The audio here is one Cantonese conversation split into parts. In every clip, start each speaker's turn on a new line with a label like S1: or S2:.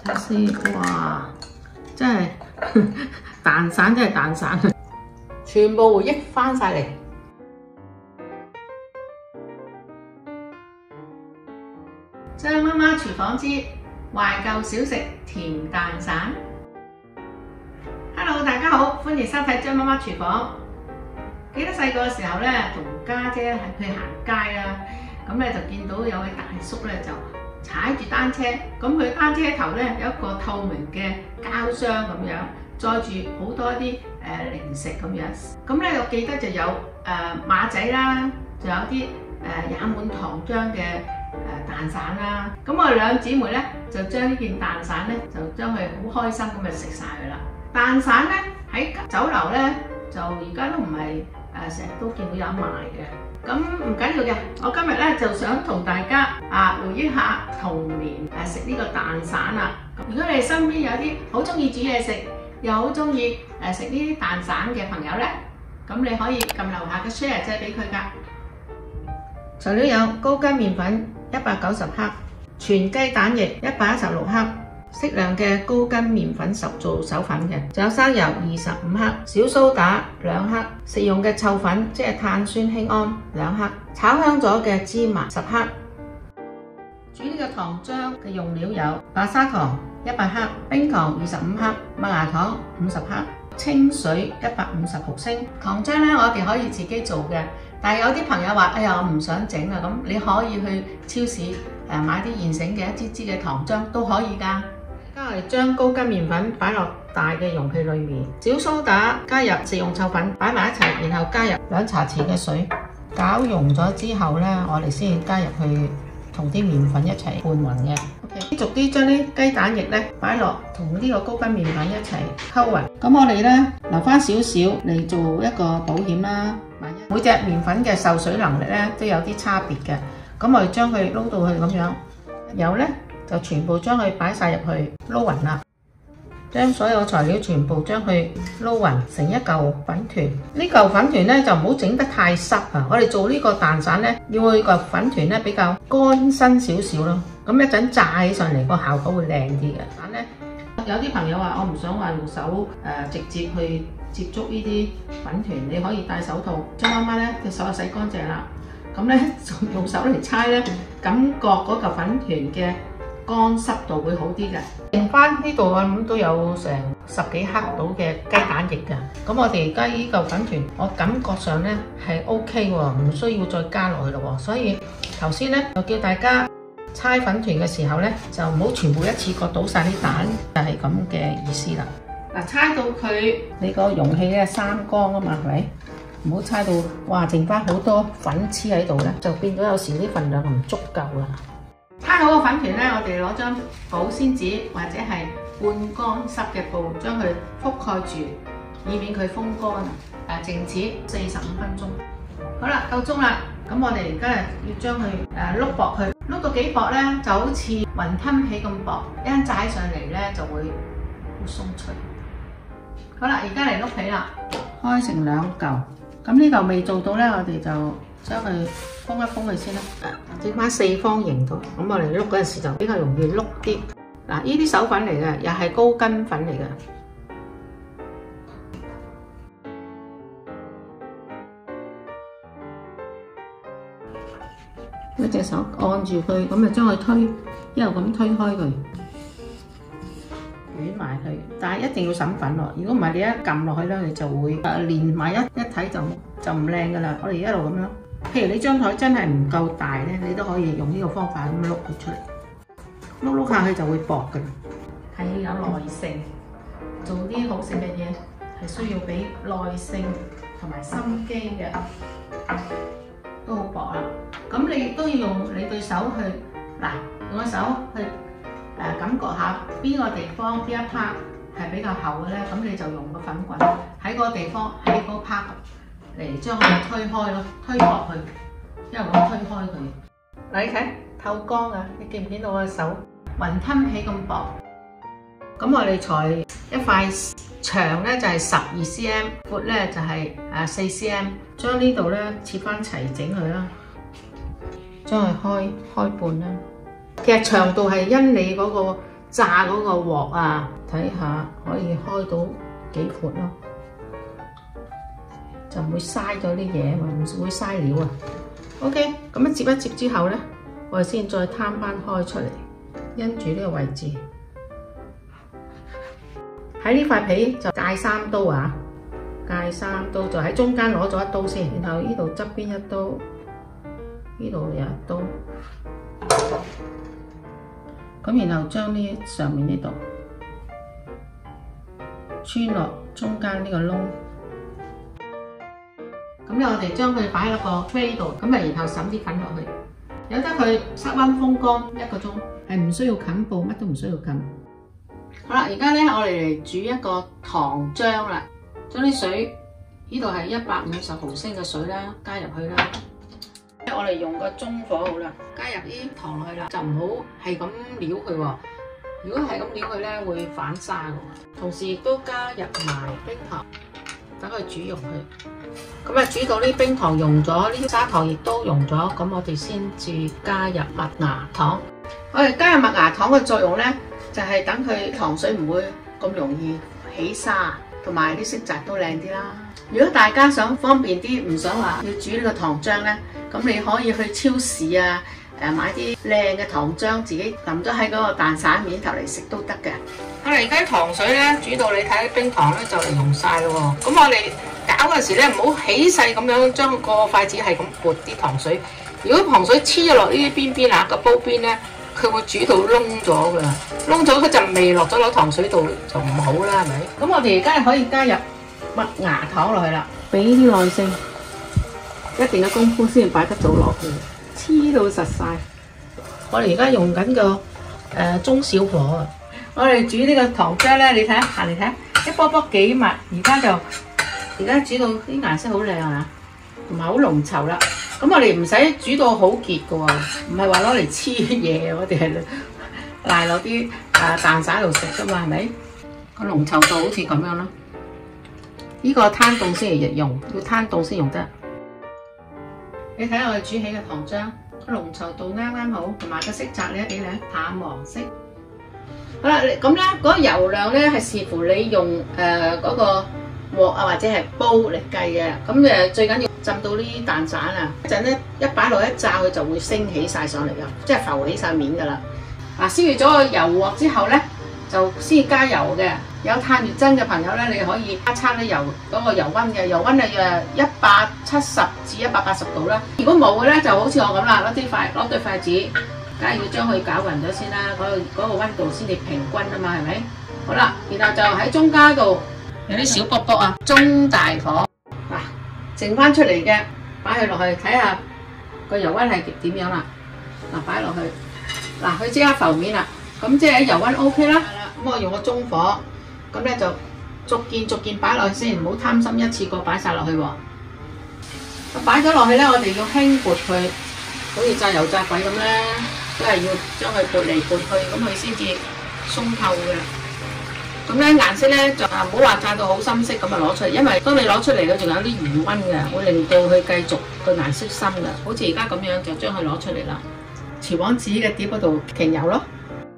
S1: 睇下先，哇！真係蛋散，真係蛋散，全部回憶翻晒嚟。張媽媽廚房之懷舊小食甜蛋散。Hello， 大家好，歡迎收睇張媽媽廚房。記得細個嘅時候咧，同家姐係去行街啦，咁咧就見到有位大叔咧就踩住單車，咁佢單車頭咧有一個透明嘅膠箱咁樣，載住好多啲零食咁樣。咁咧我記得就有馬仔啦，仲有啲也滿糖漿嘅蛋散啦。咁我哋兩姊妹咧就將呢件蛋散咧就將佢好開心咁就食晒佢啦。蛋散咧喺酒樓咧就而家都唔係成日都見到有賣嘅。咁唔緊要嘅，我今日咧就想同大家回憶下童年食呢個蛋散啦。如果你哋身邊有啲好中意煮嘢食，又好中意食呢啲蛋散嘅朋友咧，咁你可以撳樓下嘅 share 借俾佢㗎。材料有高筋麵粉190克，全雞蛋液116克，適量嘅高筋麵粉做手粉嘅，仲有生油25克，小蘇打2克，食用嘅臭粉即係碳酸氫胺2克，炒香咗嘅芝麻10克。煮呢個糖漿嘅用料有白砂糖100克，冰糖25克，麥芽糖50克，清水150毫升。糖漿咧，我哋可以自己做嘅，但係有啲朋友話：哎呀，我唔想整啊！咁你可以去超市買啲現成嘅一支支嘅糖漿都可以㗎。而家我哋將高筋麵粉擺落大嘅容器裏面，小蘇打加入食用臭粉擺埋一齊，然後加入2茶匙嘅水，攪溶咗之後咧，我哋先加入去同啲麵粉一齊拌勻嘅。OK， 逐啲將啲雞蛋液咧擺落同呢個高筋麵粉一齊溝勻。咁我哋咧留翻少少嚟做一個保險啦。萬一每隻麵粉嘅受水能力咧都有啲差別嘅，咁我哋將佢撈到去咁樣，然後咧就全部將佢擺晒入去撈勻啦。將所有材料全部將佢撈勻成一嚿粉團。呢嚿粉團咧就唔好整得太濕啊！我哋做呢個蛋散咧，要佢個粉團咧比較乾身少少咯。咁一陣炸起上嚟個效果會靚啲嘅。但咧有啲朋友話我唔想話用手直接去接觸呢啲粉團，你可以戴手套。張媽媽咧隻手就洗乾淨啦。咁咧用手嚟搓咧，感覺嗰嚿粉團嘅乾濕度會好啲嘅。剩翻呢度我諗都有成10幾克到嘅雞蛋液嘅。咁我哋而家呢嚿粉團，我感覺上咧係 OK 喎，唔需要再加落去咯喎。所以頭先咧就叫大家搓粉團嘅時候咧，就唔好全部一次過倒晒啲蛋，就係咁嘅意思啦。嗱，搓到佢你個容器咧三缸啊嘛，係咪？唔好搓到哇，剩翻好多粉黐喺度咧，就變咗有時啲份量唔足夠啦。搓好個粉團咧，我哋攞張保鮮紙或者係半乾濕嘅布，將佢覆蓋住，以免佢風乾。靜止45分鐘。好啦，夠鐘啦。咁我哋而家要將佢碌薄佢，碌到幾薄咧，就好似雲吞皮咁薄，一陣炸上嚟咧就會好鬆脆。好啦，而家嚟碌皮啦，開成2嚿。咁呢嚿未做到咧，我哋就將佢封一封佢先啦。整翻4方形度，咁我哋碌嗰陣時就比較容易碌啲。嗱，呢啲手粉嚟嘅，又係高筋粉嚟嘅。一隻手按住佢，咁就將佢推，一路咁推開佢，捲埋佢。但係一定要揼粉咯，如果唔係你一撳落去咧，你就會連埋一睇就唔靚噶啦。我哋一路咁樣。譬如你張台真係唔夠大咧，你都可以用呢個方法咁碌佢出嚟，碌下去就會薄㗎啦。係要有耐性，做啲好食嘅嘢係需要俾耐性同埋心機嘅，都好薄啦。咁你都要用你對手去用個手去感覺下邊個地方邊一 part 係比較厚嘅咧，咁你就用個粉棍喺嗰個地方喺嗰 part。嚟將佢推開咯，推落去，因為我推開佢。嗱，你睇透光啊！你見唔見到我嘅手雲吞皮咁薄？咁我哋裁一塊長咧就係12 cm， 闊咧就係4 cm。將呢度咧切翻齊整佢啦，將佢開半啦。其實長度係因你嗰個炸嗰個鑊啊，睇下可以開到幾闊咯，就唔會嘥咗啲嘢嘛，唔會嘥料啊。OK， 咁樣接一接之後咧，我哋先再攤翻開出嚟，因住呢個位置喺呢塊皮就界3刀啊，界3刀就喺中間攞咗一刀先，然後呢度側邊一刀，呢度又一刀。咁然後將呢上面呢度穿落中間呢個窿，咁咧我哋將佢擺喺個 tray 度，咁啊然後揼啲粉落去，由得佢室溫風乾1個鐘，係唔需要冚布，乜都唔需要冚。好啦，而家咧我哋嚟煮一個糖漿啦，將啲水呢度係150毫升嘅水啦，加入去啦。我哋用個中火好啦，加入啲糖落去啦，就唔好係咁撩佢喎。如果係咁撩佢咧，會反沙嘅。同時亦都加入埋冰糖，等佢煮溶佢。咁啊，煮到啲冰糖溶咗，呢啲砂糖亦都溶咗，咁我哋先至加入麥芽糖。我哋加入麥芽糖嘅作用咧，就係等佢糖水唔會咁容易起沙，同埋啲色澤都靚啲啦。如果大家想方便啲，唔想話要煮呢個糖漿咧，咁你可以去超市啊，買啲靚嘅糖漿，自己淋咗喺嗰個蛋散面頭嚟食都得嘅。我哋而家糖水咧煮到你睇冰糖咧就嚟溶晒咯喎，咁我哋搞嗰時咧唔好起勢咁樣將個筷子係咁撥啲糖水。如果糖水黐咗落呢啲邊邊啊個煲邊咧，佢會煮到燶咗㗎，燶咗佢陣味落咗落糖水度就唔好啦，係咪？咁我哋而家可以加入麥芽糖落去啦，俾啲耐性，一定嘅功夫先擺得到落去，黐到實晒。我哋而家用緊個中小火啊！我哋煮呢個糖漿咧，你睇下，行嚟睇下，一波波幾密，而家煮到啲顏色好靚啊，同埋好濃稠啦。咁我哋唔使煮到好結嘅喎，唔係話攞嚟黐嘢，我哋係賴落啲蛋散度食㗎嘛，係咪？個濃稠度好似咁樣咯。呢個攤凍先嚟用，要攤凍先用得。你睇下我哋煮起嘅糖漿，個濃稠度啱啱好，同埋個色澤咧幾靚，淡黃色。好啦，咁咧嗰個油量咧係視乎你用嗰個鑊啊或者係煲嚟計嘅。咁最緊要浸到呢啲蛋散啊，一陣咧一擺落一炸佢就會升起晒上嚟㗎，即係浮起晒面㗎啦。嗱，燒熱咗個油鑊之後咧，就先加油嘅。有碳月增嘅朋友咧，你可以測啲油嗰個油溫嘅，油溫係170至180度啦。如果冇嘅咧，就好似我咁啦，攞對筷子，梗係要將佢攪勻咗先啦，嗰個溫度先至平均啊嘛，係咪？好啦，然後就喺中間度有啲小卜卜啊，中大火嗱，剩翻出嚟嘅擺佢落去，睇下個油溫係點樣啦。嗱，擺落去，嗱，佢即刻浮面啦，咁即係油溫 OK 啦。咁我用個中火。咁咧就逐件擺落去先，唔好貪心一次過擺晒落去喎。擺咗落去咧，我哋要輕撥佢，好似炸油炸鬼咁咧，都係要將佢撥嚟撥去，咁佢先至鬆透嘅。咁咧顏色咧就唔好話炸到好深色咁啊攞出嚟，因為當你攞出嚟佢仲有啲餘溫嘅，會令到佢繼續個顏色深嘅。好似而家咁樣就將佢攞出嚟啦，廚房紙嘅碟嗰度擎油咯。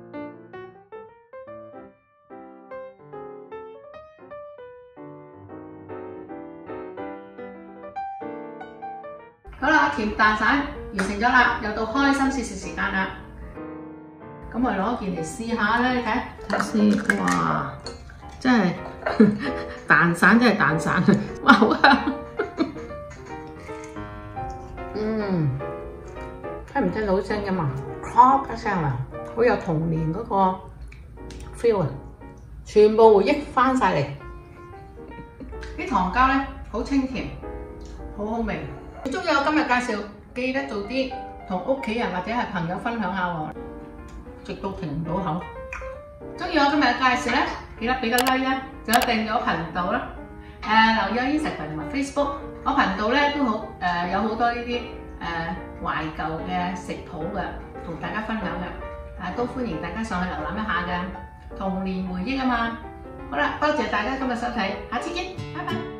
S1: 好啦，甜蛋散完成咗啦，又到開心試食時間啦。咁我哋攞件嚟試下啦，你睇先，哇！真係蛋散真係蛋散，哇好香！聽唔聽到聲音啊 ？Crop 一聲啊，好有童年嗰個 feel 啊！全部回憶翻晒嚟。啲糖膠咧好清甜，好好味。你中意我今日介紹，記得做啲同屋企人或者係朋友分享下喎，直到停唔到口。中意我今日嘅介紹咧，記得俾個 like 啦，仲有訂閱我頻道啦。留意我 Instagram 同埋 Facebook， 我頻道咧都好有好多呢啲懷舊嘅食譜嘅，同大家分享嘅，都歡迎大家上去瀏覽一下嘅童年回憶啊嘛。好啦，多謝大家今日收睇，下次見，拜拜。